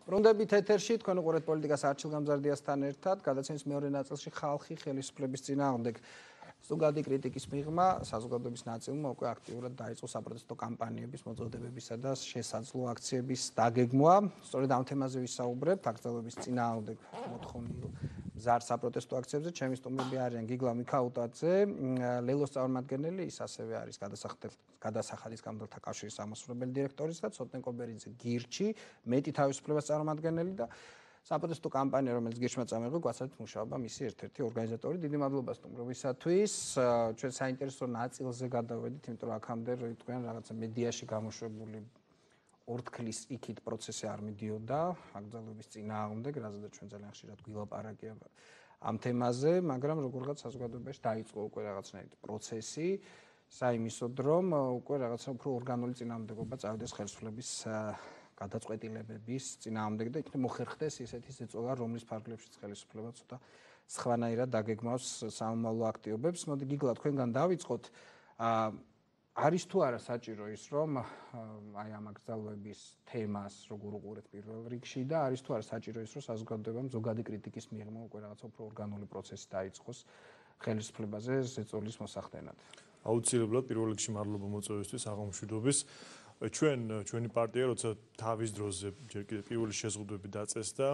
ბრუნდებით ეთერში, თქვენ უყურებთ პოლიტიკას არჩილ გამზარდიასთან ერთად, გადაცემის მეორე ნაწილში ხალხი ხელისუფლების წინააღმდეგ. ზოგადი κρიტიკის მიღმა საზოგადოების ნაწილმა უკვე აქტიურად დაიწყო საპროტესტო კამპანიების მოწოდებებისა და შესაძლო აქციების დაგეგმვა. სწორედ ამ თემაზე ვისაუბრებთ, აკრძალვების წინააღმდეგ მოთხოვნილ მზარ საპროტესტო აქციებზე. ჩემი სტუმრები არიან გიგლა მიქაუტაძე, ლელოს წარმომადგენელი, ის ასევე არის გადასახადის გამგებლთა კავშირის ამასრულებელი დირექტორის და ცოტნე კობერიძე Girchi, მეტი თავისუფლებას წარმომადგენელი და საპროტესტო კამპანია, რომელიც Girchi-მა წამოიღო, გვაცადეთ მუშაობა მისი ერთ-ერთი ორგანიზატორი. დიდი მადლობა სტუმრობისათვის. ჩვენ საინტერესო ნაწილზე გადავედით, იმიტომ რომ აქამდე თქვენ რაღაცა მედიაში გამოშვებული ორთქლის იქით პროცესი არ მიდიოდა აკრძალვების წინააღმდეგ, რაზეც ჩვენ ძალიან ხშირად გვილაპარაკებთ ამ თემაზე, მაგრამ როგორღაც საზოგადოებაში დაიწყო უკვე რაღაცნაირი პროცესი, საიმისოდ რომ უკვე რაღაცა უფრო ორგანული წინააღმდეგობა წავიდეს ხელისუფლების გადაწყვეტილებების წინააღმდეგ და იქნებ მოხერხდეს ისეთი ზეწოლა, რომლის ფარგლებშიც ხელისუფლება ცოტა სხვანაირად დაგეგმავს სამომავლო აქტივობებს. მოდი გიგლა თქვენგან დავიწყოთ. არის თუ არა საჭირო ის, რომ აი ამ აკრძალვების თემას როგორ უყურეთ პირველ რიგში და არის თუ არა საჭირო ის, რომ საზოგადოებამ ზოგადი κρიტიკის მიღმა უკვე რაღაცა უფრო ორგანული პროცესი დაიწყოს ხელისუფლებაზე ზეწოლის მოსახდენად. აუცილებლად პირველ რიგში მადლობა მოწვევისთვის აღმშვიდობის. ჩვენი პარტია როცა თავის დროზე ჯერ კიდევ პირველი შეზღუდვები დაწესდა,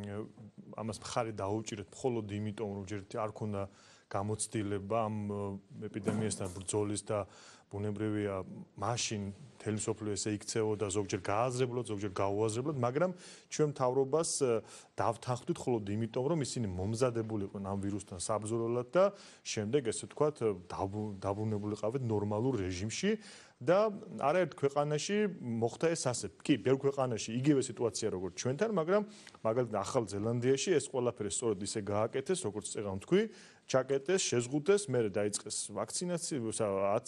ამას მხარი დაუჭირეთ მხოლოდ იმიტომ, რომ ჯერ არ ქონდა გამოცდილება ამ ეპიდემიასთან ბრძოლის და ბუნებრივია მაშინ მთელი მსოფლიო ესე იქცეოდა ზოგჯერ გააზრებლად, ზოგჯერ გაუაზრებლად, მაგრამ ჩვენ მთავრობას დავთანხმდით მხოლოდ იმიტომ, რომ ისინი მომზადებულიყვნენ ამ ვირუსთან საბრძოლველად და შემდეგ ესე ვთქვათ დაბრუნებულიყავით ნორმალურ რეჟიმში. და არაერთ ქვეყანაში მოხდა ეს ასე. კი, ბევრ ქვეყანაში იგივე სიტუაცია როგორც ჩვენთან, მაგრამ მაგალითად ახალ ზელანდიაში ეს ყველაფერი სწორედ ისე გააკეთეს, როგორც წეგან თქვი, ჩაკეტეს, შეზღუდეს, მერე დაიწყეს ვაქცინაცია,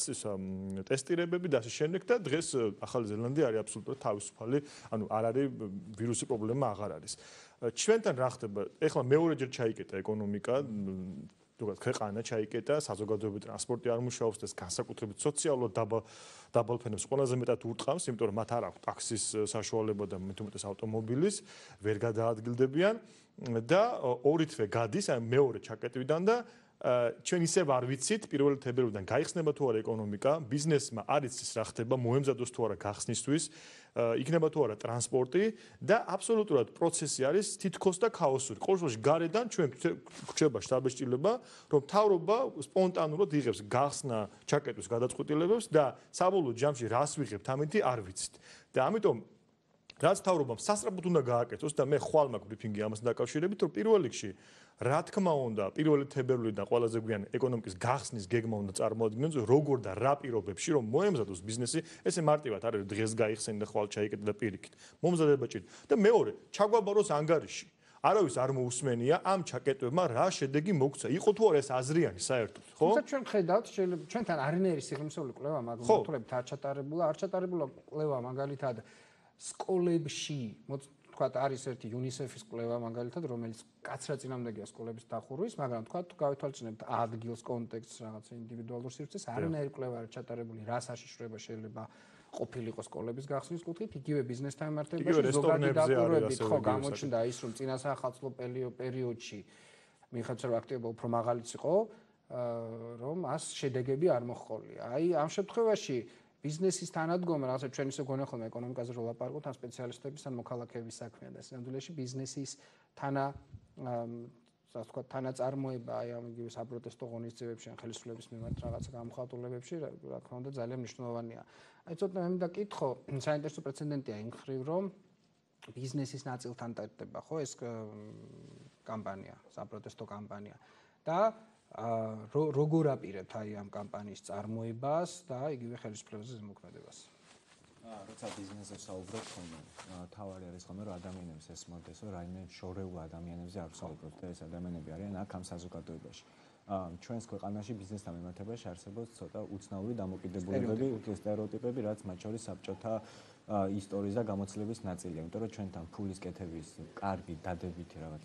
ტესტირებები და ასე შემდეგ და დღეს ახალი ზელანდია არის აბსოლუტურად თავისუფალი, ანუ არ არის ვირუსი პრობლემა აღარ არის. ჩვენთან რა ხდება? ეხლა მეორეჯერ ჩაიკეტა ეკონომიკა, თუმცა ქვეყანა ჩაიკეტა, საზოგადოებრივი ტრანსპორტი არ მუშაობს და განსაკუთრებით სოციალურად დაბალ ფენებს ყველაზე მეტად ურტყამს, იმიტომ რომ მათ არ აქვს ტაქსის საშუალება და მით უმეტეს ავტომობილის, ვერ გადაადგილდებიან და ორი თვე გადის ამ მეორე ჩაკეტვიდან და ჩვენ ისევ არ ვიცით პირველი თებერვლიდან გაიხსნება თუ არა ეკონომიკა, ბიზნესმა არ იცის რა ხდება, მოემზადოს თუ არა გახსნისთვის, იქნება თუ არა ტრანსპორტი და აბსოლუტურად პროცესი არის თითქოს და ქაოსური. ყოველ შემთხვევაში გარედან ჩვენ გვხვდება შთაბეჭდილება, რომ მთავრობა სპონტანურად იღებს გახსნა ჩაკეტვის გადაწყვეტილებებს და საბოლოო ჯამში რას ვიღებთ ამითი არ ვიცით. და ამიტომ რაც მთავრობამ სასწრაფოდ უნდა გააკეთოს და მე ხვალ მაქვს ბრიფინგი ამასთან დაკავშირებით, რომ პირველ რიგში რა თქმა უნდა, პირველი თებერვლიდან ყველაზე გვიან ეკონომიკის გახსნის გეგმა უნდა წარმოადგინოს, როგორ და რა პირობებში რომ მოემზადოს ბიზნესი, ესე მარტივად არ არის დღეს გაიხსენ და ხვალ ჩაიკეტა და პირიქით. მომზადება ჭირდება. და მეორე, ჩაგვაბაროს ანგარიში. არავის არ მოусმენია ამ ჩაკეტვებმა რა შედეგი მოგცა. იყო თუ არა ეს აზრიანი საერთოდ, ხო? თუმცა ჩვენ ხედავთ, შეიძლება ჩვენთან არანაირი სიღრმისეული კვლევა მაგალითად არ ჩატარებულა კვლევა მაგალითად სკოლებში, თქვათ არის ერთი UNICEF-ის კვლევა მაგალითად, რომელიც კაცრად წინამდებია სკოლების დახურვის, მაგრამ თქვათ თუ გავეთვალისწინებთ ადგილს, კონტექსტს, რაღაც ინდივიდუალურ სივრცეს, არანაირი კვლევა არ ჩატარებული, რა საშიშროება შეიძლება ყოფილიყო სკოლების გახსნის კუთხით, იგივე ბიზნესთან მიმართებაში ზოგადი დაკვირვებით ხო გამოჩნდა ის, რომ წინა საახალწლო პერიოდში მიხედვით რომ აქტივობა უფრო მაღალიც იყო, რომ ას შედეგები არ მოჰყოლია. აი ამ შემთხვევაში ბიზნესის თანადგომა, რაღაცა ჩვენ ისე გონია ხოლმე ეკონომიკაზე რო ლაპარაკობთ, ან სპეციალისტების, ან მოქალაქეების საქმეა და სინამდვილეში ბიზნესის თანაწარმოება აი ამ იგივე საპროტესტო ღონისძიებებში, ან ხელისუფლების მიმართ რაღაცა გამოხატულებებში, რა თქმა უნდა, ძალიან მნიშვნელოვანია. აი ცოტნე მე მინდა კითხო, საინტერესო პრეცედენტია იმ ხრივ, რომ ბიზნესის ნაწილთან ტარდება ხო ეს კამპანია, საპროტესტო კამპანია და როგორ აპირებთ აი ამ კამპანიის წარმოებას და იგივე ხელისუფლებაზე ზემოქმედებას? როცა ბიზნესზე საუბრობთ, თავარი არის ხოლმე რომ ადამიანებს ესმოდეს, რომ რაიმე შორეულ ადამიანებზე არ საუბრობთ და ეს ადამიანები არიან აქ ამ საზოგადოებაში. ჩვენს ქვეყანაში ბიზნესთან მიმართებაში არსებობს ცოტა უცნაური დამოკიდებულებები, სტერეოტიპები, რაც მათ შორის საბჭოთა ისტორიის და გამოცდილების ნაწილია, იმიტომ რომ ჩვენთან ფულის კეთების კარგი დადებითი რაღაც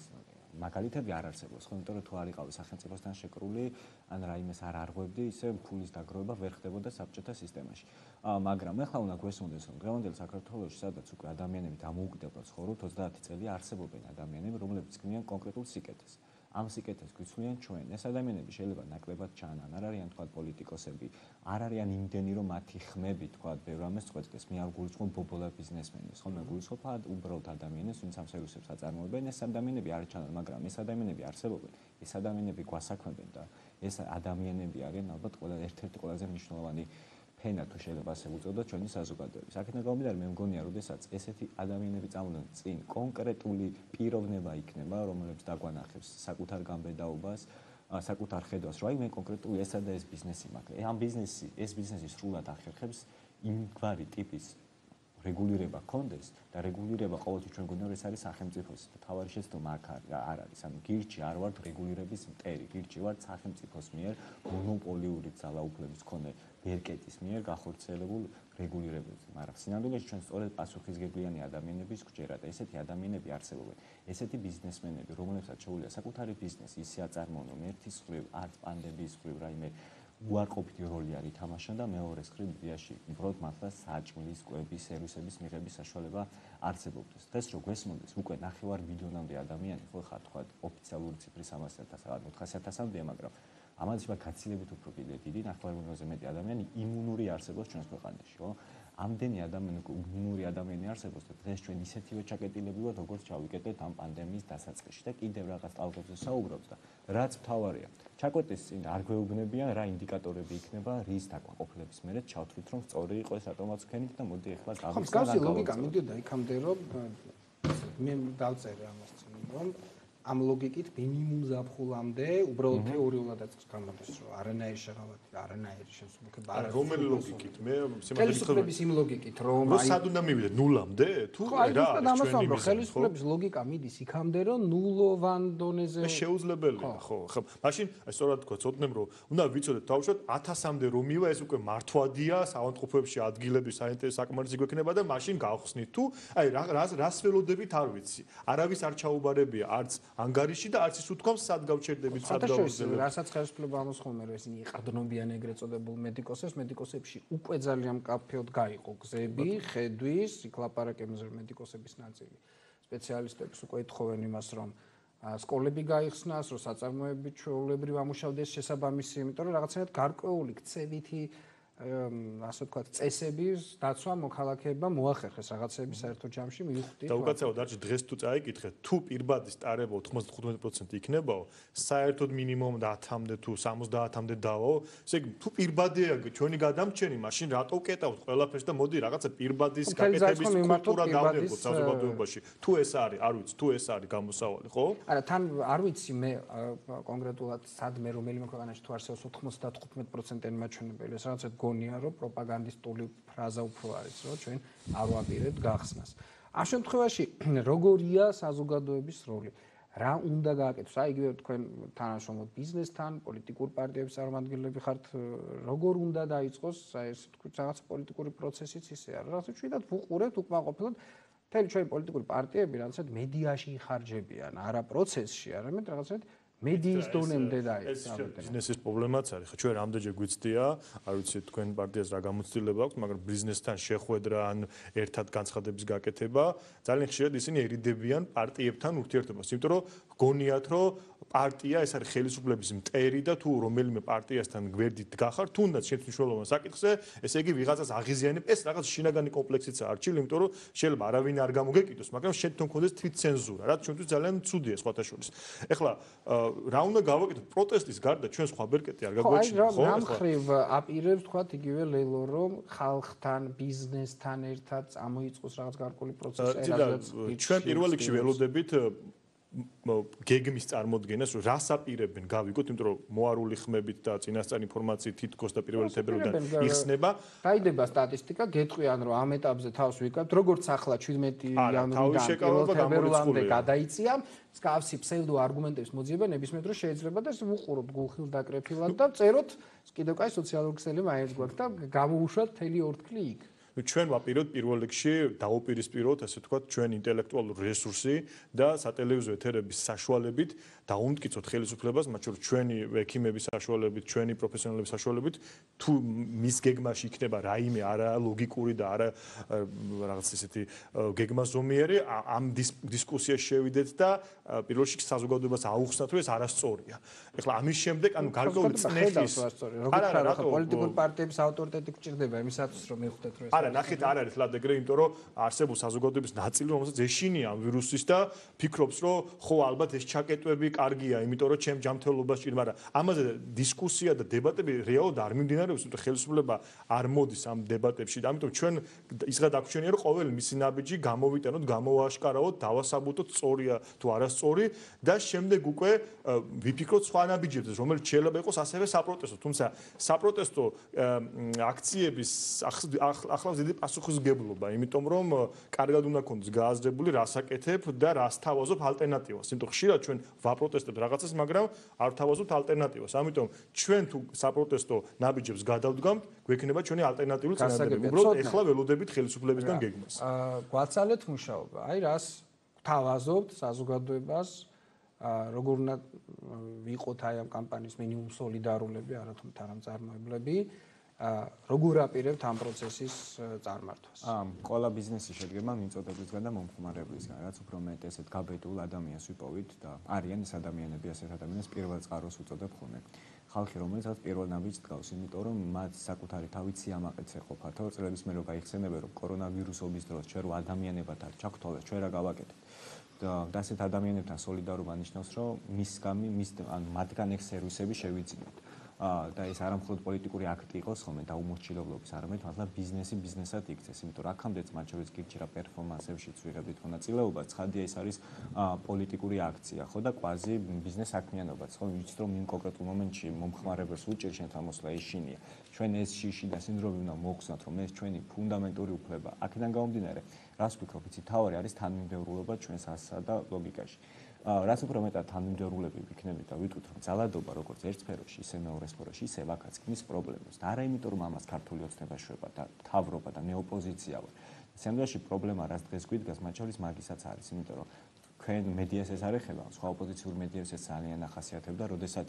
მაგალითები არ არსებობს, ხო, იმიტომ რომ თუ არ იყავი სახელმწიფოსთან შეკრული, ან რაიმეს არ არღვევდი, ისე ფულის დაგროვება ვერ ხდებოდა საბჭოთა სისტემაში. მაგრამ ეხლა უნდა გვესმოდეს, რომ დღევანდელ საქართველოში, სადაც უკვე ადამიანები დამოუკიდებლად ცხოვრობთ, 30 წელი არსებობენ ადამიანები, რომლებიც ქმნიან კონკრეტულ სიკეთეს. ამ სიკეთეს გვიცვლიან ჩვენ. ეს ადამიანები შეიძლება ნაკლებად ჩაანან, არ არიან თქვა პოლიტიკოსები, არ არიან იმდენი, რომ მათი ხმები თქვა ბევრ ამას წყვეტდეს. მე არ გულისხმობ ბობოლა ბიზნესმენებს, ხო, მე გულისხმობ უბრალოდ ადამიანებს, ვინც ამ სერვისებს აწარმოებენ. ეს ადამიანები არ ჩანან, მაგრამ ეს ადამიანები არსებობენ. ეს ადამიანები გვასაქმებენ და ეს ადამიანები არიან ალბათ ერთ-ერთი ყველაზე მნიშვნელოვანი ფენა თუ შეიძლება ასე უწოდოთ ჩვენი საზოგადოების. აქედან გამომდინარე მე მგონია, როდესაც ესეთი ადამიანები წამოდან წინ კონკრეტული პიროვნება იქნება, რომელიც დაგვანახებს საკუთარ გამბედაობას, საკუთარ ხედავს, რომ აი მე კონკრეტული ესა და ეს ბიზნესი მაქვს. ამ ეს ბიზნესი სრულად ახერხებს იმგვარი ტიპის რეგულირება კონდეს და რეგულირება ყოველთვის ჩვენ გვინდა რომ ეს არის სახელმწიფოს და თავარი შეცდომა აქ არ არის. ანუ გირჩი არ ვართ რეგულირების მტერი, გირჩი ვართ სახელმწიფოს მიერ მონოპოლიური ძალაუფლების მქონე ბერკეტის მიერ გახორციელებულ რეგულირებებზე. მაგრამ სინამდვილეში ჩვენ სწორედ პასუხისგებლიანი ადამიანების გვჭირდა და ესეთი ადამიანები არსებობენ. ესეთი ბიზნესმენები, რომლებსაც შეუძლია საკუთარი ბიზნესი ისე აწარმოონ, ერთის მხრივ არც პანდემიის მხრივ რაიმე უარყოფითი როლი არ ითამაშა და მეორეს მხრივ ბიზნესში უბრალოდ მართლა საჭმლის, კვების, სერვისების მიღების საშუალება არსებობდეს. დღეს რო გვესმოდეს უკვე 9 მილიონამდე ადამიანი, ხო ხარ თქვა ოფიციალური ციფრი 300,000 ან 400,000-მდეა, მაგრამ ამაზე გაცილებით უფრო კიდე დიდი 9 მილიონზე მეტი ადამიანი იმუნური არსებობს ჩვენს ქვეყანაში, ხო? ამდენი ადამიანი იმუნური ადამიანი არსებობს და დღეს ჩვენ ისეთივე ჩაკეტილები ვართ, როგორც ჩავიკეტეთ ამ პანდემიის დასაწყისში და კიდევ რაღაც ტალღებზე საუბრობს და რაც მთავარია, ჩაკვეტის წინ არ გვეუბნებიან რა ინდიკატორები იქნება, რის დაკმაყოფილების მერე ჩავთვლით, რომ სწორი იყო ეს რატომაც ვქენით და მოდი ახლა გავიხსნა. მსგავსი ლოგიკა მიდიოდა იქამდე, რომ მე დავწერე ამას წინ, რომ ამ ლოგიკით მინიმუმ ზაფხულამდე უბრალოდ თეორიულადაც გამოდის, რომ არანაირი შეღავათი და არანაირი შესაძლებლობა არ არის. რომელი ლოგიკით? მე ხელისუფლების იმ ლოგიკით, რომ აი სად უნდა მივიდეთ ნულამდე? თუ რა არის ჩვენი ხელისუფლების ლოგიკა მიდის იქამდე, რომ ნულოვან დონეზე შეუძლებელია, ხო. ხო, მაშინ აი სწორად თქვა ცოტნემ, რომ უნდა ვიცოდეთ თავშოთ 1000-მდე რომ მივა, ეს უკვე მართვადია, საავადმყოფოებში ადგილების საინტერესო საკმარისი გვექნება და მაშინ გავხსნით. თუ აი რას ველოდებით არ ვიცი. არავის არ ჩაუბარებია, არც ანგარიში და არც ის უთქვამს სად გავჩერდებით, სად გავუძლებთ. რასაც ხელისუფლება ამოსხმონა, რომ ესენი იყრდნობიან ეგრეთ წოდებულ მედიკოსებში უკვე ძალიან მკაფიოდ გაიყო გზები, ხედვის, იქ ლაპარაკებზე მედიკოსების ნაწილი. სპეციალისტებს უკვე ეთხოვენ იმას, რომ სკოლები გაიხსნას, რომ საწარმოები ჩვეულებრივ ამუშავდეს შესაბამისი, იმიტომ რომ რაღაცნაირად გარკვეული ქცევითი ასე ვთქვათ, წესების დაცვა მოქალაქეებმა მოახერხეს რაღაცები საერთო ჯამში მივხვდით. და უკაცრავად არჩი დღეს თუ წაიკითხეთ, თუ პირბადის ტარება 95% იქნებაო, საერთოდ მინიმუმ 10-მდე თუ 70-მდე დავო, ესე იგი თუ პირბადია ჩვენი გადამრჩენი, მაშინ რატო ვკეტავთ ყველაფერს და მოდი რაღაცა პირბადის გაკეთების კულტურა დავდებოთ საზოგადოებაში. თუ ეს არის, არ ვიცი, თუ ეს არის გამოსავალი, ხო? არა, თან არ ვიცი მე კონკრეტულად სადმე რომელიმე ქვეყანაში თუ არსებობს 95%-იანი მაჩვენებელი, ეს რაღაცა გონია, რომ პროპაგანდისტული ფრაზა უფრო არის, რომ ჩვენ არ ვაპირებთ გახსნას. ამ შემთხვევაში როგორია საზოგადოების როლი? რა უნდა გააკეთოს? აი იგივე თქვენ თანაშრომლობ ბიზნესთან, პოლიტიკურ პარტიების წარმომადგენლები ხართ, როგორ უნდა დაიწყოს აი ეს თქვით რაღაც პოლიტიკური პროცესიც ისე არა. რაღაც ჩვიდათ ვუყურებთ უკმაყოფილად მთელი ჩვენი პოლიტიკური პარტიები რაღაცა მედიაში იხარჯებიან, არა პროცესში, არამედ რაღაცა მედიის დონემდე დაიწყო. ბიზნესის პრობლემაც არის. ხო, ჩვენ რამდენჯერ გვიცდია, არ ვიცი თქვენ პარტიას რა გამოცდილება აქვს, მაგრამ ბიზნესთან შეხვედრა ან ერთად განცხადების გაკეთება, ძალიან ხშირად ისინი ერიდებიან პარტიებთან ურთიერთობას, იმიტომ რომ გონიათ, რომ პარტია ეს არის ხელისუფლების მტერი და თუ რომელიმე პარტიასთან გვერდით გახარ, თუნდაც შენს მნიშვნელოვან საკითხზე, ესე იგი ვიღაცას აღიზიანებ, ეს რაღაც შინაგანი კომპლექსიცაა არჩილ, იმიტომ რომ შეიძლება არავინ არ გამოგეკიდოს, მაგრამ შენ თვითონ გქონდეს თვითცენზურა, რაც ჩვენთვის ძალიან ცუდია სხვათა შორის. ეხლა რა უნდა გავაკეთოთ პროტესტის გარდა ჩვენ სხვა ბერკეტი არ გაგვეჩნია, ხო? რა მხრივ აპირებს თქვა იგივე ლელო, რომ ხალხთან, ბიზნესთან ერთად წამოიწყოს რაღაც გარკვეული პროცესი, რაც ჩვენ პირველ რიგში ველოდებით გეგმის წარმოდგენას, რომ რას აპირებენ გავიგოთ, იმიტომ რომ მოარული ხმებით და წინასწარ ინფორმაციით თითქოს და პირველ თებერვლიდან იხსნება. დაიდება სტატისტიკა, გეტყვიან რომ ამ ეტაპზე თავს ვიკავთ, როგორც ახლა 17 იანვრიდან პირველ თებერვლამდე გადაიწია, მსგავსი ფსევდო არგუმენტების მოძიება ნებისმიერ დროს შეიძლება და ეს ვუყუროთ გულხილდაკრეფილად და წეროთ კიდევ კაი სოციალური ქსელი მაინც გვაქვს და გამოუშვათ მთელი ორთქლი იქ. ჩვენ ვაპირებთ პირველ რიგში დაუპირისპიროთ, ასე ვთქვათ, ჩვენ ინტელექტუალური რესურსი და სატელევიზიო ეთერების საშუალებით დაუმტკიცოთ ხელისუფლებას, მათ შორის ჩვენი ექიმების საშუალებით, ჩვენი პროფესიონალების საშუალებით, თუ მის გეგმაში იქნება რაიმე არა ლოგიკური და არა რაღაც ისეთი გეგმაზომიერი, ამ დისკუსიაში შევიდეთ და პირველ რიგში საზოგადოებას აუხსნათ, რომ ეს არასწორია. ეხლა ამის შემდეგ, ანუ გარკვეული წნეხის არა, პოლიტიკური პარტიების ავტორიტეტი გჭირდება იმისათვის, რომ მიხვდეთ, რომ ეს არა, ნახეთ, არ არის ლად ეგრე, იმიტომ რომ არსებობს საზოგადოების ნაწილი, რომელსაც ეშინია ამ ვირუსის და ფიქრობს, რომ ხო, ალბათ ეს ჩაკეტვები კარგია, იმიტომ რომ ჩემ ჯანმრთელობას ჭირდება, მაგრამ ამაზე დისკუსია და დებატები რეალურად არ მიმდინარეობს, იმიტომ ხელისუფლება არ მოდის ამ დებატებში და ამიტომ ჩვენ ისღა დაგვრჩენია, რომ ყოველი მისი ნაბიჯი გამოვიტანოთ, გამოვაშკარავოთ, დავასაბუთოთ, სწორია თუ არასწორი და შემდეგ უკვე ვიფიქროთ სხვა ნაბიჯებზე, რომელიც შეიძლება იყოს ასევე საპროტესტო, თუმცა საპროტესტო აქციების ახლავს დიდი პასუხისმგებლობა, იმიტომ რომ კარგად უნდა გქონდეს გააზრებული, რას აკეთებ და რას თავაზობ ალტერნატივას. იმიტომ ხშირად ჩვენ ვაპროტესტებთ რაღაცას, მაგრამ არ თავაზობთ ალტერნატივას. ამიტომ ჩვენ თუ საპროტესტო ნაბიჯებს გადავდგამთ, გვექნება ჩვენი ალტერნატიული წინადადებები. უბრალოდ ეხლა ველოდებით ხელისუფლებისგან გეგმას. გვაცალეთ მუშაობა. აი რას თავაზობთ საზოგადოებას, როგორ უნდა ვიყოთ აი ამ კამპანიის მინიმუმ სოლიდარულები, არათუ თანამწარმოებლები. როგორ აპირებთ ამ პროცესის წარმართვას? ყველა ბიზნესი შედგება მიმწოდებლისგან და მომხმარებლისგან, რაც უფრო მეტ ესეთ გაბედულ ადამიანს ვიპოვით და არიან ეს ადამიანები, ასეთ ადამიანებს პირველ წყაროს უწოდებ ხოლმე. ხალხი, რომელსაც პირველ ნაბიჯს დგავს, იმიტომ რომ მათ საკუთარი თავით სიამაყეც ეყოფათო, წლების მერე გაიხსენებენ, რომ კორონავირუსობის დროს ჩვენ რო ადამიანებად არ ჩაგთვალეს, ჩვენ რა გავაკეთებთ. და ასეთ ადამიანებთან სოლიდარობა ნიშნავს, რომ მათგან ეგ სერვისები შევიძინოთ. და ეს არა მხოლოდ პოლიტიკური აქტი იყოს ხოლმე დაუმორჩილებლობის, არამედ მართლა ბიზნესად იქცეს, იმიტომ რომ აქამდეც მათ შორის გირჩი რა პერფორმანსებშიც ვიღებდით მონაწილეობას, ცხადია ეს არის პოლიტიკური აქცია, ხო და კვაზი ბიზნეს საქმიანობაც, ხო, ვიცით რომ იმ კონკრეტულ მომენტში მომხმარებელს უჭირს შენთან მოსვლა ეშინია. ჩვენ ეს შიში და სინდრომი უნდა მოვხსნათ, რომ ეს ჩვენი ფუნდამენტური უფლება. აქედან გამომდინარე, რას ვფიქრობ, იცი, თავარი არის თანმიმდევრულობა ჩვენს ასსა და ლოგიკაში. რაც უფრო მეტად თანმიმდევრულები ვიქნებით და ვიტყვით, რომ ძალადობა როგორც ერთ სფეროში, ისე მეორე სფეროში, ისე აქაც ქმნის პრობლემას. და არა იმიტომ, რომ ამას ქართული ოცნება შვება და თავრობა და ნეოპოზიცია ვარ. სამდროში პრობლემა რაც დღეს გვიდგას, მათ შორის მაგისაც არის, იმიტომ რომ თქვენ მედიას ეს არ ეხება, სხვა ოპოზიციურ მედიას ეს ძალიან ახასიათებდა, როდესაც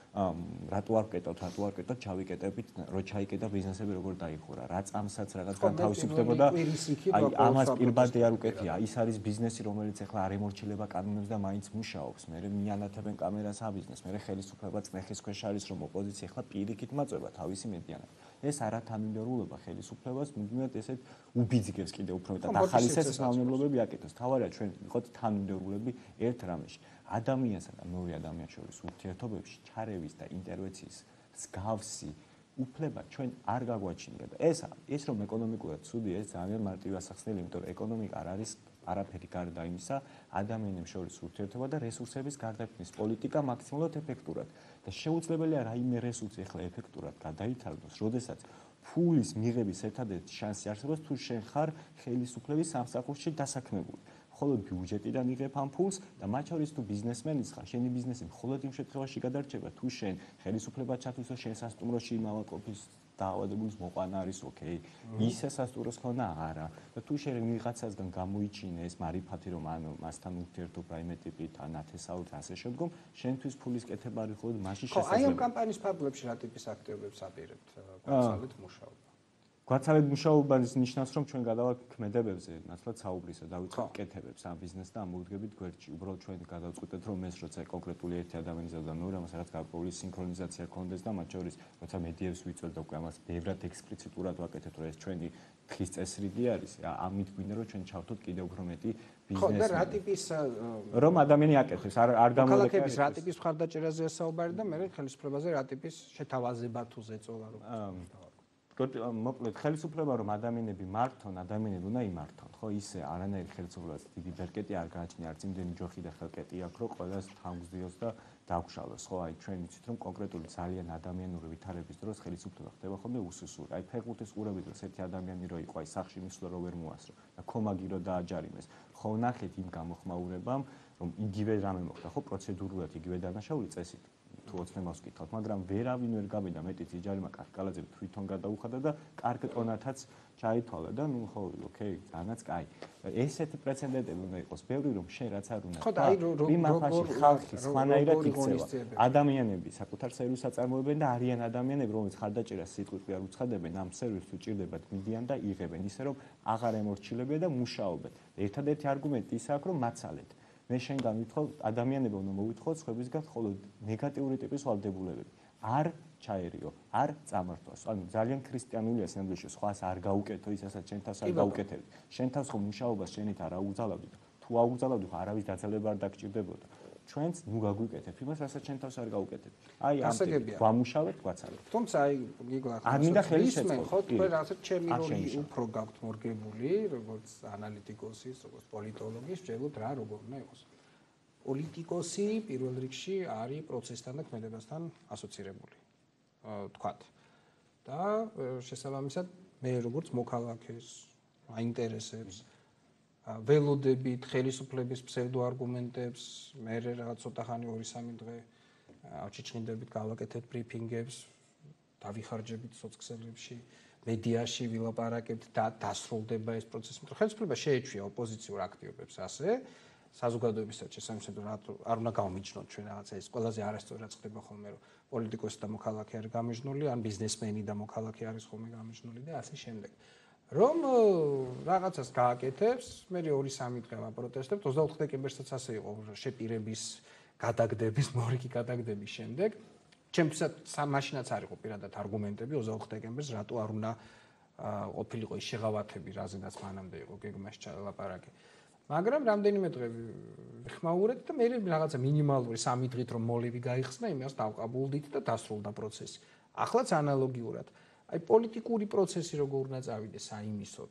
რატო არ ვკეტოთ, ჩავიკეტებით, რო ჩაიკეტა ბიზნესები როგორ დაიხურა, რა წამსაც რაღაც განთავისუფლებოდა, აი ამას პირბადე არ უკეთია, ის არის ბიზნესი, რომელიც ახლა არ ემორჩილება კანონებს და მაინც მუშაობს, მე მიანათებენ კამერას აბიზნეს, მე ხელისუფლება წნეხის ქვეშ არის, რომ ოპოზიცია ახლა პირიქით მაწვევა თავისი მედიანად. ეს არათანმიმდევრულობა ხელისუფლებას მუდმივად ესეთ უბიძგებს კიდევ უფრო მეტად ახალისეს მავნებლობები აკეთოს. თავარია ჩვენ ვიყოთ თანმიმდევრულები ერთ რამეში. ადამიანსა და მეორე ადამიანს შორის ურთიერთობებში ჩარევის და ინტერვენციის მსგავსი უფლება ჩვენ არ გაგვაჩნია და ეს რომ ეკონომიკურად ცუდია, ეს ძალიან მარტივი ასახსნელი, იმიტომ რომ ეკონომიკა არ არის არაფერი გარდა იმისა, ადამიანებს შორის ურთიერთობა და რესურსების გარდაქმნის პოლიტიკა მაქსიმალურად ეფექტურად და შეუძლებელია რაიმე რესურსი ახლა ეფექტურად გადაითარგმნოს, როდესაც ფულის მიღების ერთადერთი შანსი არსებობს თუ შენ ხარ ხელისუფლების სამსახურში დასაქმებული. მხოლოდ ბიუჯეტიდან იღებ ამ ფულს და მათ შორის თუ ბიზნესმენის ხარ, შენი ბიზნესი მხოლოდ იმ შემთხვევაში გადარჩება, თუ შენ ხელისუფლება ჩათვლისო შენ სასტუმროში იმავაკოფის დაავადებულის მოყვანა არის ოკეი. ისე სასტუმროს ხონა არა. და თუ შენ ვიღაცასგან გამოიჩინე ეს მარიფათი, რომ ანუ მასთან ურთიერთობ რაიმე ტიპით, ანათესავთ, ასე შემდგომ, შენთვის ფულის კეთება არის მხოლოდ მაშინ შესაძლებელი. აი ამ კამპანიის ფარგლებში რა ტიპის აქტივობებს აპირებთ? გვაცალეთ მუშაობა. გვაცალეთ მუშაობა ნიშნავს, რომ ჩვენ გადავაქმედებებზე, ნაცვლად საუბრისა, დავიწყოთ კეთებებს ამ ბიზნესს და ამოვდგებით გვერდში. უბრალოდ ჩვენ გადავწყვეტეთ, რომ ეს როცა კონკრეტული ერთი ადამიანის და მეორე ამას რაღაც გარკვეული სინქრონიზაცია გქონდეს და მათ შორის როცა მედიებს ვიწვევ და უკვე ამას ბევრად ექსპლიციტურად ვაკეთებთ, რომ ეს ჩვენი თხის წესრიგი არის. ამით გვინდა რომ ჩვენ ჩავთოთ კიდევ უფრო მეტი ბიზნესი. ხო და რა ტიპის რომ ადამიანი აკეთებს, არ გამოლეკების რა ტიპის მხარდაჭერაზეა საუბარი და მე ხელისუფლებაზე რა ტიპის შეთავაზება თუ ზეწოლა რომ მოკლედ ხელისუფლება რომ ადამიანები მართონ, ადამიანები უნდა იმართონ, ხო, ისე არანაირი ხელისუფლებას დიდი ბერკეტი არ გააჩნია, არც იმდენი ჯოხი და ხელკეტი აქვს, რომ ყველას თამგზდიოს და დაგშალოს, ხო, აი ჩვენ ვიცით რომ კონკრეტული ძალიან ადამიანური ვითარების დროს ხელისუფლება ხდება ხოლმე უსუსური. აი ფეხბურთის ყურების დროს ერთი ადამიანი რო იყო, აი სახში მისვლა რო ვერ მოასრო და კომაგი რო დააჯარიმეს. ხო, ნახეთ იმ გამოხმაურებამ, რომ იგივე რამე მოხდა, ხო, პროცედურულად იგივე დანაშაული წესით. თუ თუ ოცნებას ვკითხავთ, მაგრამ ვერავინ ვერ გავიდა მეტი ძიჯარიმა კალაძე თვითონ გადაუხადა და კარგ ტონათაც ჩაითვალა და ნუ ხო, ოკეი, ძალიანაც კაი. ესეთი პრეცედენტები უნდა იყოს, ბევრი რომ შენ რაც არ უნდა. ხო და აი მიმახაში ხალხი სხვანაირად იქცევა. ადამიანები საკუთარ სერვისს აწარმოებენ და არიან ადამიანები, რომლებიც ხარდაჭერას სიტყვით არ უცხადებენ, ამ სერვისს უჭირდებათ, მიდიან და იღებენ, ისე რომ აღარ ემორჩილებიან და მუშაობენ. ერთადერთი არგუმენტი ის აქვს, რომ მაცალეთ. მე შენგან ვითხოვ, ადამიანები უნდა მოვითხოვოთ სხვებისგან მხოლოდ ნეგატიური ტიპის ვალდებულებები. არ ჩაერიო, არ წამართვას. ანუ ძალიან ქრისტიანულია სინამდვილეში, სხვას არ გაუკეთო, ისაც შენ თავს არ გაუკეთებდი. შენ თავს ხომ მუშაობას შენით არ აუგზავნებდი. თუ აუგზავნებდი, არავის დაძალება არ დაგჭირდებოდა. ჩვენც ნუ გაგვიკეთებ იმას, რასაც შენ თავს არ გაუკეთებ. აი ამ ვამუშავეთ, გვაცალეთ. თუმცა აი გიგლა არ მინდა ხელის შეწყო. ხო, თქვენ რასაც ჩემი როლი უფრო გაქვთ მორგებული, როგორც ანალიტიკოსის, როგორც პოლიტოლოგის, ვჭერლობთ რა როგორ უნდა იყოს. პოლიტიკოსი პირველ რიგში არის პროცესთან და ქმედებასთან ასოცირებული. თქვათ. და შესაბამისად მე როგორც მოქალაქეს აინტერესებს ველოდებით ხელისუფლების ფსევდოარგუმენტებს, მე რაღაც ცოტა ხანი 2-3 დღე აჩიჩნდებით გავაკეთეთ ბრიფინგებს, დავიხარჯებით სოციქსელებში, მედიაში ვილაპარაკებთ და დასრულდება ეს პროცესი. ხელისუფლება შეეჩვია ოპოზიციურ აქტივობებს ასე, საზოგადოებისაც შესაბამისად არ უნდა გავმიჯნოთ ჩვენ რაღაცა ეს ყველაზე არასწორი რაც ხდება ხოლმე რომ პოლიტიკოსი და მოქალაქე არის გამიჯნული, ან ბიზნესმენი და მოქალაქე არის ხოლმე გამიჯნული და ასე შემდეგ. რომ რაღაცას გააკეთებს, მე 2-3 დღე ვაპროტესტებთ, 24 დეკემბერსაც ასე იყო შეპირების გადაგდების, მორიგი გადაგდების შემდეგ. ჩემთვისაც მაშინაც არ იყო პირადად არგუმენტები 24 დეკემბერს რატო არ უნდა ყოფილიყო ის შეღავათები, რაზედაც მანამდე იყო გეგმაში ჩალაპარაკი. მაგრამ რამდენიმე დღე ხმაურეთ და მე რაღაცა მინიმალური 3 დღით რომ მოლები გაიხსნა, იმას დავყაბულდით და დასრულდა პროცესი. ახლაც ანალოგიურად აი პოლიტიკური პროცესი როგორ უნდა წავიდეს საიმისოდ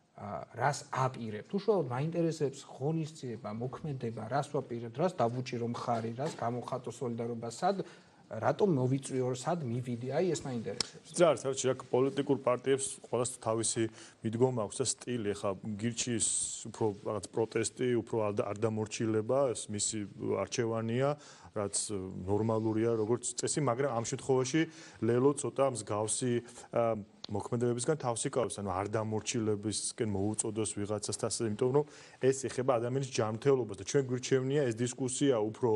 რას აპირებთ უშუალოდ მაინტერესებს ღონისძიება მოქმედება რას ვაპირებთ რას დავუჭირო მხარი რას გამოხატო სოლიდარობა სად რატომ მოვიწვიო სად მივიდე აი ეს მაინტერესებს ძარს არჩი რა პოლიტიკურ პარტიებს ყველას თავისი მიდგომა აქვს და სტილი ხა გირჩის უფრო რაღაც პროტესტი უფრო არ დამორჩილება ეს მისი არჩევანია რაც ნორმალურია როგორც წესი მაგრამ ამ შემთხვევაში ლელო ცოტა მსგავსი მოქმედებებისგან თავს იკავებს ანუ არ დამორჩილებისკენ მოუწოდოს ვიღაცას ასე იმიტომ რომ ეს ეხება ადამიანის ჯანმრთელობას და ჩვენ გვირჩევნია ეს დისკუსია უფრო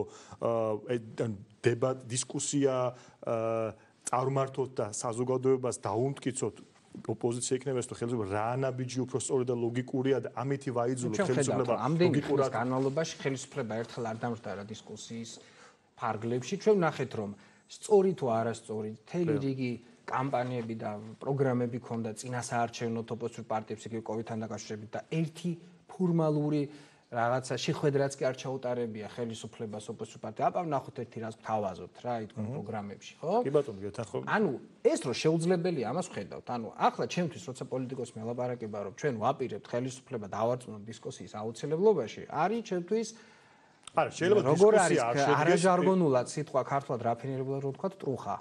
დისკუსია წარმართოთ და საზოგადოებას დაუმტკიცოთ ოპოზიცია იქნება ეს თუ ხელისუფლება რა ანაბიჯი უფრო სწორი და ლოგიკურია და ამითი ვაიძულოთ ხელისუფლება ლოგიკურად განმავლობაში ხელისუფლება ერთხელ არ დამждარა დისკუსიის ფარგლებში ჩვენ ვნახეთ რომ სწორი თუ არასწორი თელი რიგი კამპანიები და პროგრამები ქონდა წინასაარჩევნო ოპოზიციურ პარტიებს იგივე კოვიდთან დაკავშირებით და ერთი ფორმალური რაღაცა შეხვედრაც კი არ ჩაუტარებია ხელისუფლებას ოპოზიციურ პარტიას. აბა ვნახოთ ერთი რას ვთავაზობთ რა აი თქვენ პროგრამებში, ხო? კი ბატონო, გეთანხმები. ანუ ეს რო შეუძლებელია ამას ვხედავთ. ანუ ახლა ჩემთვის როცა პოლიტიკოსი მელაპარაკება რომ ჩვენ ვაპირებთ ხელისუფლება დავარწმუნოთ დისკუსიის აუცილებლობაში, არის ჩემთვის არა, შეიძლება დისკუსია არ შედგეს. არა ჟარგონულად სიტყვა ქართულად რაფინირებულად რო ვთქვა ტრუხა.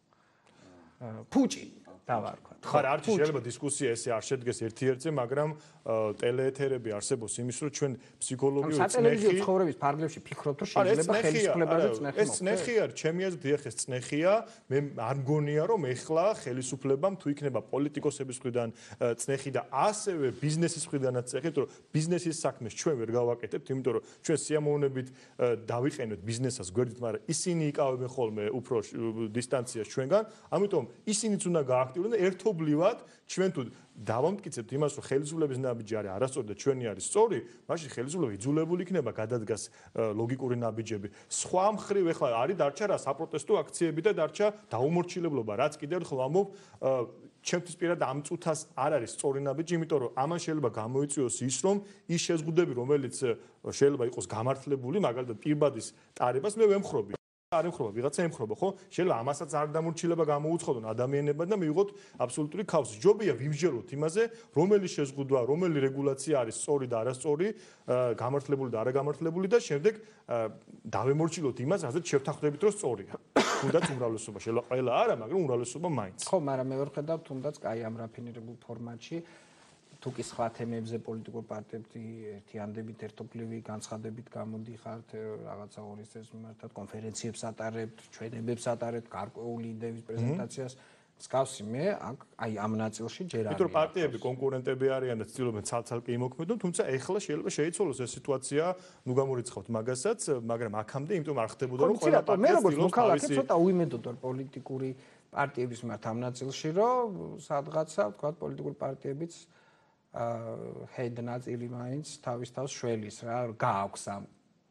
ფუჭი დავარქვათ. ხარ არჩი შეიძლება დისკუსია ესე არ შედგეს ერთ-ერთზე, მაგრამ ტელეეთერები არსებობს იმის რომ ჩვენ ფსიქოლოგიური წნეხი სატელევიზიო ცხოვრების ფარგლებში ფიქრობთ რომ შეიძლება ხელისუფლებაზე წნეხი ეს წნეხი არ ჩემი აზრით დიახ ეს წნეხია მე არ მგონია რომ ეხლა ხელისუფლებამ თუ იქნება პოლიტიკოსების მხრიდან წნეხი და ასევე ბიზნესის მხრიდანაც წნეხი იმიტომ რომ ბიზნესის საქმეს ჩვენ ვერ გავაკეთებთ იმიტომ რომ ჩვენ სიამოვნებით დავიყენოთ ბიზნესას გვერდით მაგრამ ისინი იკავებენ ხოლმე უფრო დისტანციას ჩვენგან ამიტომ ისინიც უნდა გააქტიურონ და ერთობლივად ჩვენ თუ დავამტკიცებთ იმას რომ ხელისუფლების ნაბიჯი არის არასწორი და ჩვენი არის სწორი, მაშინ ხელისუფლება იძულებული იქნება გადადგას ლოგიკური ნაბიჯები. სხვა მხრივ ეხლა არის დარჩა რა საპროტესტო აქციები და დარჩა დაუმორჩილებლობა, რაც კიდევ ერთხელ ამბობ ჩემთვის პირად ამ წუთას არ არის სწორი ნაბიჯი, იმიტომ რომ ამან შეიძლება გამოიწვიოს ის რომ ის შეზღუდვები რომელიც შეიძლება იყოს გამართლებული, მაგალითად პირბადის ტარებას მე ვემხრობი. არ ემხრობა, ვიღაცა ემხრობა, ხო? შეიძლება ამასაც არ დამორჩილება გამოუცხადონ ადამიანებმა და მივიღოთ აბსოლუტური ქაოსი. ჯობია ვიმსჯელოთ იმაზე, რომელი შეზღუდვა, რომელი რეგულაცია არის სწორი და არასწორი, გამართლებული და არაგამართლებული და შემდეგ დავემორჩილოთ იმას, რასაც შევთანხმდებით, რომ სწორია. თუნდაც უმრავლესობა, შეიძლება ყველა არა, მაგრამ უმრავლესობა მაინც. ხო, მაგრამ მე ვერ ხედავ თუნდაც კაი ამ რაფინირებულ ფორმატში. თუ კი სხვა თემებზე პოლიტიკურ პარტიებთან ერთიანდებით, ერთობლივი განცხადებით გამოდიხართ, რაღაცა ორის ეს მიმართად კონფერენციებს ატარებთ, ჩვენებებს ატარებთ, გარკვეული იდეების პრეზენტაციას. მსგავსი მე აი ამ ნაწილში ჯერ არ. იმიტომ რომ პარტიები კონკურენტები არიან და ცდილობენ ცალ-ცალკე იმოქმედონ, თუმცა ეხლა შეიძლება შეიცვალოს ეს სიტუაცია, ნუ გამორიცხავთ მაგასაც, მაგრამ აქამდე იმიტომ არ ხდებოდა რომ ყველა პარტია ცდილობს თავისი ცოტა უიმედოდ ვარ პოლიტიკური პარტიების მიმართ ამ ნაწილში, რომ სადღაცა თქვა პოლიტიკური პარტიებიც ჰედ ნაწილი მაინც თავის თავს შველის რა გააქვს ამ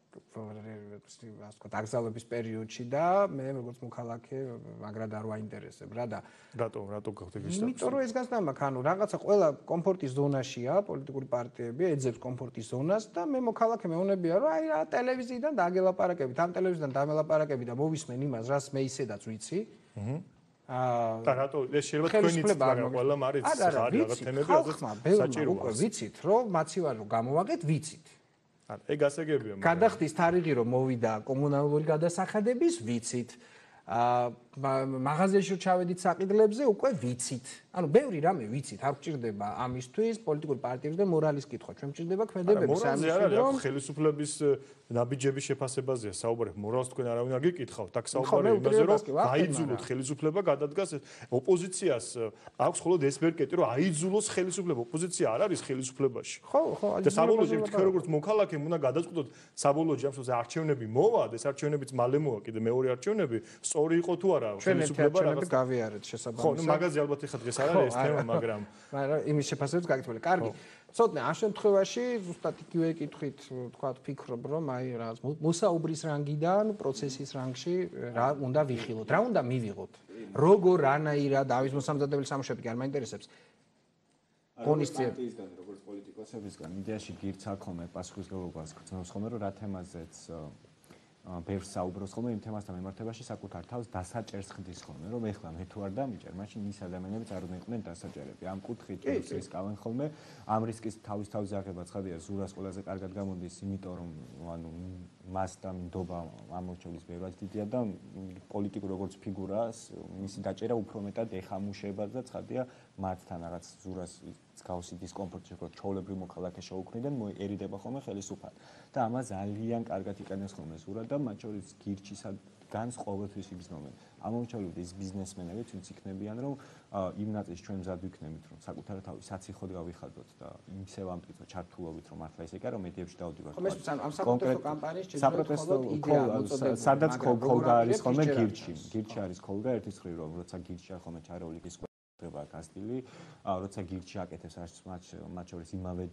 დაგზავნების პერიოდში და მე როგორც მოქალაქე მაგრად არ ვაინტერესებ რა და რატო გახდები ის? იმიტომ რომ ეს გასნა მაქვს, ანუ რაღაცა ყველა კომფორტის ზონაშია პოლიტიკური პარტიები, ეძებს კომფორტის ზონას და მე მოქალაქე მეუბნებია რომ აი რა ტელევიზიიდან დაგელაპარაკებით, ამ ტელევიზიიდან დამელაპარაკები და მოვისმენ იმას, რაც მე ისედაც ვიცი. და რატო ეს შეიძლება თქვენიც მაგრამ ყველამ არის რაღაც თემები, სადაც საჭირო უკვე ვიცით, რომ მაცივარ რომ გამოვაგეთ, ვიცით. ეგ ასეგებია. გადახდის თარიღი რომ მოვიდა კომუნალური გადასახადების, ვიცით. მაღაზიაში ჩავედით საყიდლებზე, უკვე ვიცით. ანუ ბევრი რამე ვიცით, არ გჭირდება ამისთვის პოლიტიკური პარტიებიდან მორალის კითხვა. ჩვენ გჭირდება ქმედებები. მორალზე არ არის, ხელისუფლების ნაბიჯების შეფასებაზეა საუბარი. მორალს თქვენ არავინ არ გიკითხავთ. აქ საუბარი იმაზე, რომ აიძულოთ ხელისუფლება გადადგას ოპოზიციას. აქვს მხოლოდ ეს ბერკეტი, რომ აიძულოს ხელისუფლება. ოპოზიცია არ არის ხელისუფლებაში. ხო. და საბოლოო თქვენ როგორც მოქალაქე უნდა გადაწყვეტოთ საბოლოო ჯამში არჩევნები მოვა, ეს არჩევნებიც მალე მოვა, კიდე მეორე არჩევნები, სწორი იყო თუ არა ხელისუფლება რაღაც გავიარეთ შესაბამისად. ხო, მაგაზე ალბათ ეხლა დღეს არ არის ეს თემა, მაგრამ იმის შეფასებებს გაკეთებული. კარგი. ცოტნე ამ შემთხვევაში ზუსტად იგივე კითხვით თქვათ ფიქრობ, რომ აი რაღაც მოსაუბრის რანგიდან პროცესის რანგში რა უნდა ვიხილოთ, რა უნდა მივიღოთ. როგორ რანაირად ავის მოსამზადებელი სამუშაოები კი არ მაინტერესებს. პარტიისგან როგორც პოლიტიკოსებისგან იდეაში გირჩ აქომე პასუხისგებლობას გრძნობს ხოლმე რომ რა თემაზეც ბევრს საუბრობს ხოლმე იმ თემასთან მიმართებაში საკუთარ თავს დასაჭერს ხდის ხოლმე რომ ეხლა მე თუ არ დამიჭერ მაშინ ის ადამიანებიც არ უნდა იყვნენ დასაჭერები ამ კუთხით რისკავენ ხოლმე ამ რისკის თავის თავზე აღება ცხადია ზურას ყველაზე კარგად გამოდის იმიტომ რომ ანუ მას და ნდობა ამორჩევის ბევრად დიდია და პოლიტიკურ როგორც ფიგურას მისი დაჭერა უფრო მეტად ეხამუშება და ცხადია მათთან რაღაც ზურას მსგავსი დისკომფორტი შეგვიძლია ჩაოლებრივ მოქალაქე შეუქმნიდან მოერიდება ხოლმე ხელისუფლება და ამას ძალიან კარგად იყენებს ხოლმე ზურა და მათ შორის გირჩისაგანს ყოველთვის იგრძნობენ ამომრჩევლივით ის ბიზნესმენებიც ვინც იქნებიან რომ იმ ნაწილში ჩვენ მზად ვიქნებით რომ საკუთარ თავის საციხოდ გავიხადოთ და იმსე ვამტკიცოთ ჩართულობით რომ მართლა ისე კი რომ მედიებში დავდივართ ამ საპროტესტო კამპანიის საპროტესტო სადაც ქოლგა არის ხოლმე გირჩი არის ქოლგა ერთის მხრივ რომ როცა გირჩია ხოლმე ჩარეული ის ხდება გასტილი როცა გირჩი აკეთებს მათ შორის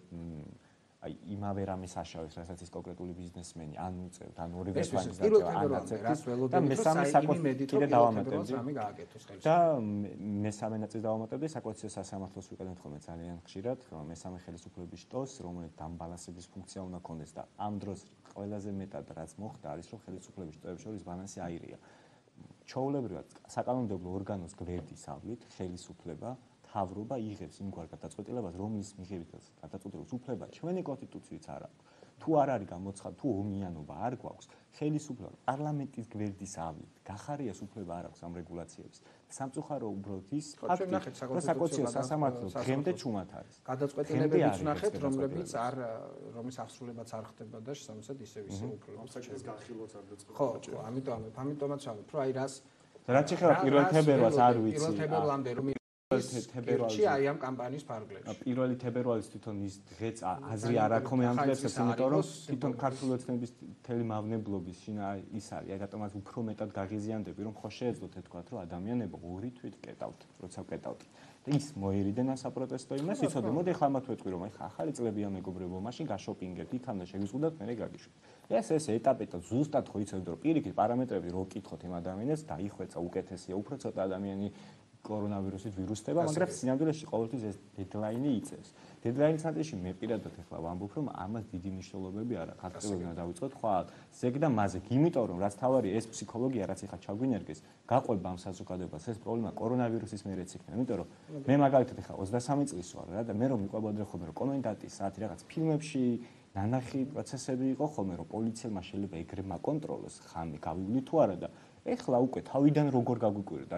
იმავე რამეს აშავებს, რასაც ის კონკრეტული ბიზნესმენი ან უწევთ, ან ორივე ფანის და მესამე საკუთრებით კიდე დავამატებდი და მესამე ნაწილს დავამატებდი საკუთრივ სასამართლოს ვიყენებთ ხოლმე ძალიან ხშირად, მესამე ხელისუფლების შტოს, რომელიც დამბალანსების ფუნქცია უნდა ქონდეს და ამ დროს ყველაზე მეტად რაც მოხდა არის რომ ხელისუფლების შტოებს შორის ბალანსი აირია. ჩაოლებრივად საკანონმდებლო ორგანოს გვერდის ავლით ხელისუფლება თავრობა იღებს იმგვარ გადაწყვეტილებას, რომლის მიღებით გადაწყვეტილებას უფლება ჩვენი კონსტიტუციით არ აქვს. თუ არ არის გამოცხადებული, თუ ომიანობა არ გვაქვს, ხელისუფლება პარლამენტის გვერდის ავლით გახარიას უფლება არ აქვს ამ რეგულაციების. სამწუხარო უბრალოდ ის საკონსტიტუციო სასამართლო დღემდე ჩუმად არის. გადაწყვეტილებებიც ვნახეთ, რომლის აღსრულებაც არ ხდება და შესაბამისად ისევ უფლება. საჭიროა განხილვაც არ დაწყება. ხო, ამიტომაც ვამბობ, რომ აი რაც შეეხება 1 თებერვალს არ ვიცი. 1 თებერვლამდე რომ თებერვალში აი ამ კამპანიის ფარგლებში. 1 თებერვალის თვითონ ის დღეც აზრი არ აქომე ამ დღეს, იმიტომ რომ თვითონ ქართული ოცნების მთელი მავნებლობის შინა ის არის, აი რატომაც უფრო მეტად გაღიზიანდები, რომ ხო შეეძლოთ ეთქვათ, რომ ადამიანებო ორი თვით კეტავთ, როცა კეტავთ. და ის მოერიდენ ამ საპროტესტო იმას, იცოდე, მოდი ახლა მათ ვეთქვი, რომ აი ახალი წლებია მეგობრებო, მაშინ გაშოპინგეთ, იქამდე შეგიზღუდათ, მე გაგიშვით. ეს ეტაპი და ზუსტად ხო იცოდე, რომ პირიქით პარამეტრები რო კითხოთ იმ ადამიანებს, დაიხვეწა უკეთესია, უფრო ცოტა ადამიანი კორონავირუსით ვირუსდება, მაგრამ სინამდვილეში ყოველთვის ეს დედლაინი იწევს. დედლაინის ნაწილში მე პირადად ახლა ვამბობ, რომ ამას დიდი მნიშვნელობები არ აქვს. აქტიურად უნდა დავიწყოთ ხვალ ზეგ და მაზეგ, იმიტომ რომ რაც თავარი ეს ფსიქოლოგია, რაც ახლა ჩაგვინერგეს, გაყვება ამ საზოგადოებას ეს პრობლემა კორონავირუსის მერეც იქნება. იმიტომ რომ მე მაგალითად ახლა 23 წლის ვარ რა და მე რომ მიყვებოდი ხოლმე რომ კომენდანტის საათი რაღაც ფილმებში ნანახი პროცესები იყო ხოლმე რომ პოლიციელმა შეიძლება ეგრე მაკონტროლოს ხამი გავივლი თუ არა და ეხლა უკვე თავიდან როგორ გაგვიკვირდა აი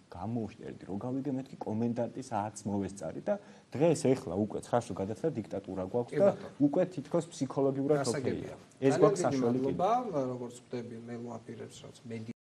გამოვშტერდი, რო გავიგე მეთქი კომენდანტის 10 მოვესწარი და დღეს ეხლა უკვე 9 რო გადაწყდა დიქტატურა გვაქვს და უკვე თითქოს ფსიქოლოგიურად ოფერია. ეს გვაქვს საშუალება. როგორც ვხვდები, მე ვაფირებს რაც